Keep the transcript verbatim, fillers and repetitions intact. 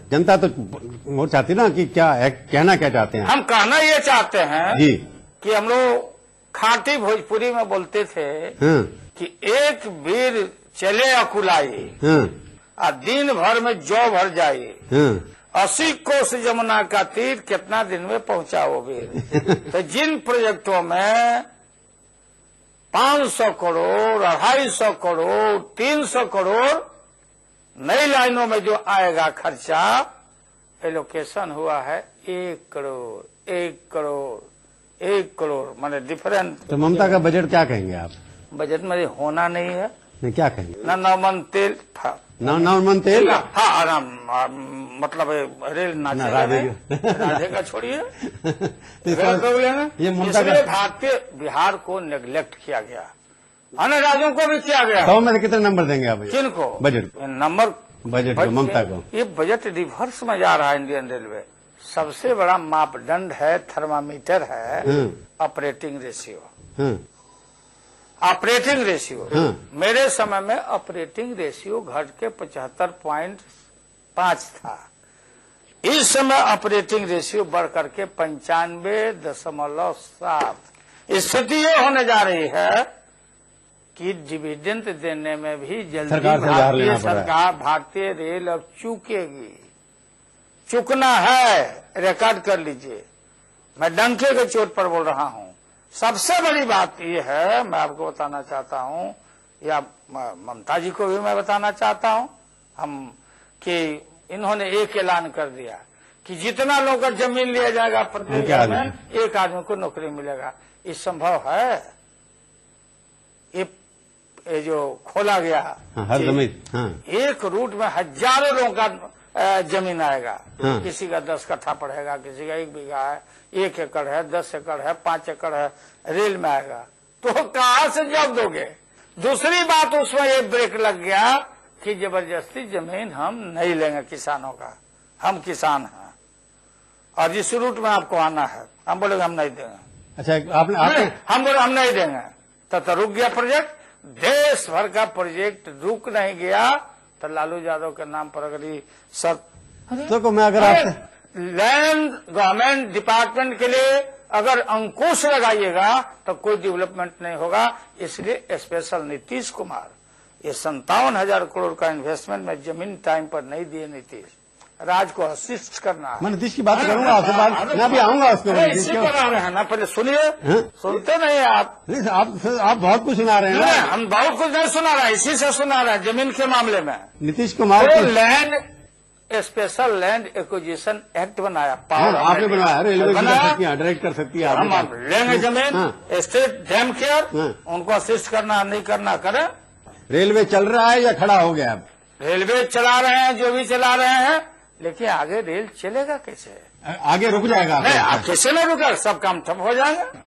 जनता तो वो चाहती ना कि क्या है, कहना क्या चाहते हैं? हम कहना ये चाहते हैं जी कि हम लोग खाटी भोजपुरी में बोलते थे हाँ, कि एक वीर चले अकुलाई हाँ, और दिन भर में जौ भर जाए, हाँ। अस्सी कोस जमुना का तीर कितना दिन में पहुंचा वो वीर। तो जिन प्रोजेक्टों में पांच सौ करोड़, अढ़ाई सौ करोड़, तीन सौ करोड़ नई लाइनों में जो आएगा खर्चा, एलोकेशन हुआ है एक करोड़, एक करोड़, एक करोड़, माने डिफरेंट। तो ममता का बजट क्या कहेंगे आप? बजट में होना नहीं है। नहीं, क्या कहेंगे? न नौमन तेल, नौ नौमन तेल, हाँ आराम, मतलब रेल ना ना चले, राधे राधे का छोड़िए। तो ये ममता का भारतीय बिहार को नेग्लेक्ट किया गया, अन्य राज्यों को भी किया गया। सौ में से कितने नंबर देंगे आप किनको? बजट नंबर बजट को, ममता को? ये बजट रिवर्स में जा रहा है। इंडियन रेलवे सबसे बड़ा मापदंड है, थर्मामीटर है, ऑपरेटिंग रेशियो। हाँ, ऑपरेटिंग रेशियो हाँ। मेरे समय में ऑपरेटिंग रेशियो घट के पचहत्तर पॉइंट पांच था। इस समय ऑपरेटिंग रेशियो बढ़ करके पंचानवे दशमलव सात। स्थिति ये होने जा रही है कि डिविडेंड देने में भी जल्दी सरकार से उधार लेना भारतीय पड़ा है। सरकार, भारतीय रेल अब चूकेगी, चुकना है। रिकॉर्ड कर लीजिए, मैं डंके के चोट पर बोल रहा हूं। सबसे बड़ी बात यह है, मैं आपको बताना चाहता हूं, या ममता जी को भी मैं बताना चाहता हूं, हम कि इन्होंने एक ऐलान कर दिया कि जितना लोगों का जमीन लिया जाएगा प्रत्येक घर में एक आदमी को नौकरी मिलेगा। ये संभव है? ये, ये जो खोला गया, हाँ, हर जमीन, हाँ। एक रूट में हजारों लोगों का जमीन आएगा। हाँ। किसी का दस कट्ठा पड़ेगा, किसी का एक बीघा है, एक एकड़ है, दस एकड़ है, पांच एकड़ है, रेल में आएगा। तो कहां से जब दोगे? दूसरी बात, उसमें ये ब्रेक लग गया कि जबरदस्ती जमीन हम नहीं लेंगे किसानों का, हम किसान हैं और जिस रूट में आपको आना है, हम बोलेंगे हम नहीं देंगे। अच्छा, आपने आपने हम बोले हम नहीं देंगे, तब तो रुक गया प्रोजेक्ट। देश भर का प्रोजेक्ट रुक नहीं गया तो लालू यादव के नाम पर अगर ये सब तो मैं अगर आपसे लैंड गवर्नमेंट डिपार्टमेंट के लिए अगर अंकुश लगाइएगा तो कोई डेवलपमेंट नहीं होगा। इसलिए स्पेशल नीतीश कुमार ये संतावन हजार करोड़ का इन्वेस्टमेंट में जमीन टाइम पर नहीं दिए। नीतीश राज को असिस्ट करना है। मैं नीतीश की बात करूंगा आपसे, बात मैं भी आऊंगा उसके ऊपर। इसी पर आ रहे हैं ना, पहले सुनिए। सुनते नहीं आप? नहीं, आप आप बहुत कुछ सुना रहे हैं ना। हम बहुत कुछ नहीं सुना रहे, इसी से सुना रहे हैं जमीन के मामले में। नीतीश कुमार तो को land special land acquisition act बनाया, पावर हाँ, आपने बनाया, रेलवे कर बनाया, सकती है, डायरेक्ट कर सकती है। हम आप लेंगे जमीन, हाँ। स्टेट डैम केयर, हाँ। उनको असिस्ट करना नहीं करना करें। रेलवे चल रहा है या खड़ा हो गया? अब रेलवे चला रहे हैं, जो भी चला रहे हैं, लेकिन आगे रेल चलेगा कैसे? आगे रुक जाएगा? नहीं, कैसे नहीं रुका, सब काम ठप हो जाएगा।